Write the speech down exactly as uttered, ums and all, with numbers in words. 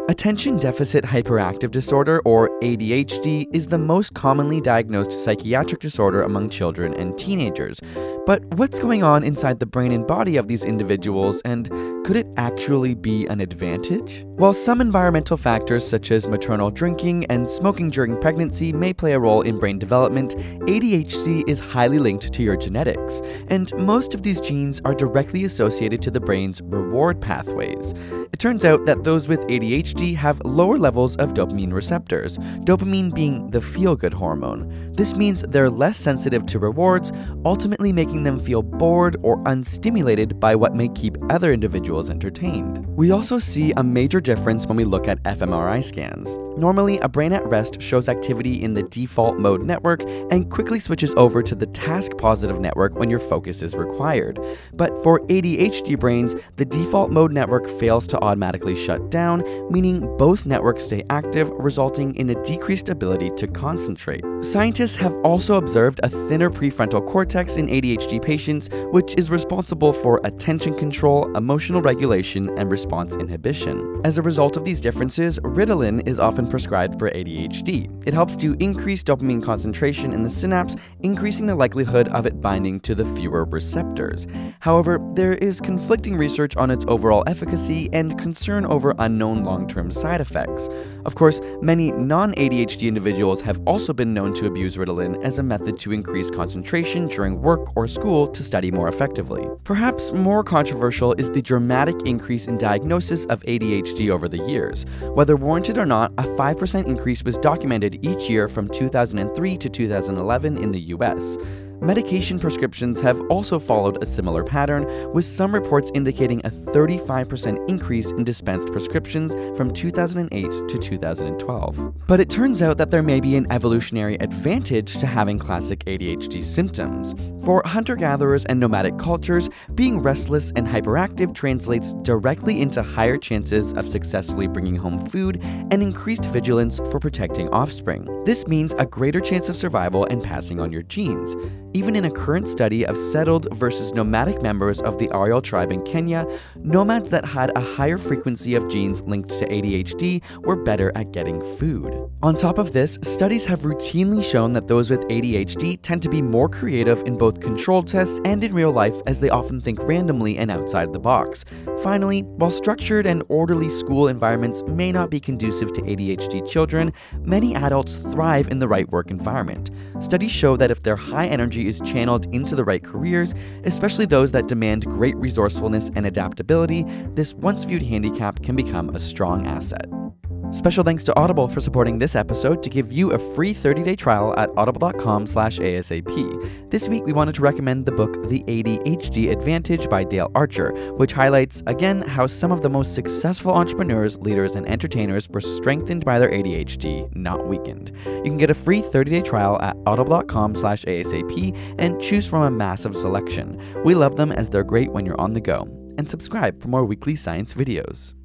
Attention Deficit Hyperactive Disorder, or A D H D, is the most commonly diagnosed psychiatric disorder among children and teenagers. But what's going on inside the brain and body of these individuals, and could it actually be an advantage? While some environmental factors such as maternal drinking and smoking during pregnancy may play a role in brain development, A D H D is highly linked to your genetics, and most of these genes are directly associated to the brain's reward pathways. It turns out that those with A D H D have lower levels of dopamine receptors, dopamine being the feel-good hormone. This means they're less sensitive to rewards, ultimately making them feel bored or unstimulated by what may keep other individuals entertained. We also see a major difference when we look at f M R I scans. Normally, a brain at rest shows activity in the default mode network and quickly switches over to the task-positive network when your focus is required. But for A D H D brains, the default mode network fails to automatically shut down, meaning both networks stay active, resulting in a decreased ability to concentrate. Scientists have also observed a thinner prefrontal cortex in A D H D patients, which is responsible for attention control, emotional regulation, and response inhibition. As a result of these differences, Ritalin is often prescribed for A D H D. It helps to increase dopamine concentration in the synapse, increasing the likelihood of it binding to the fewer receptors. However, there is conflicting research on its overall efficacy and concern over unknown long-term side effects. Of course, many non-A D H D individuals have also been known to abuse Ritalin as a method to increase concentration during work or school to study more effectively. Perhaps more controversial is the dramatic increase in diagnosis of A D H D over the years. Whether warranted or not, a five percent increase was documented each year from two thousand three to two thousand eleven in the U S. Medication prescriptions have also followed a similar pattern, with some reports indicating a thirty-five percent increase in dispensed prescriptions from two thousand eight to two thousand twelve. But it turns out that there may be an evolutionary advantage to having classic A D H D symptoms. For hunter-gatherers and nomadic cultures, being restless and hyperactive translates directly into higher chances of successfully bringing home food and increased vigilance for protecting offspring. This means a greater chance of survival and passing on your genes. Even in a current study of settled versus nomadic members of the Ariel tribe in Kenya, nomads that had a higher frequency of genes linked to A D H D were better at getting food. On top of this, studies have routinely shown that those with A D H D tend to be more creative in both controlled tests and in real life, as they often think randomly and outside the box. Finally, while structured and orderly school environments may not be conducive to A D H D children, many adults thrive in the right work environment. Studies show that if their high energy is channeled into the right careers, especially those that demand great resourcefulness and adaptability, this once viewed handicap can become a strong asset. Special thanks to Audible for supporting this episode to give you a free thirty day trial at audible dot com slash A S A P. This week, we wanted to recommend the book The A D H D Advantage by Dale Archer, which highlights, again, how some of the most successful entrepreneurs, leaders, and entertainers were strengthened by their A D H D, not weakened. You can get a free thirty day trial at audible dot com slash A S A P and choose from a massive selection. We love them as they're great when you're on the go. And subscribe for more weekly science videos.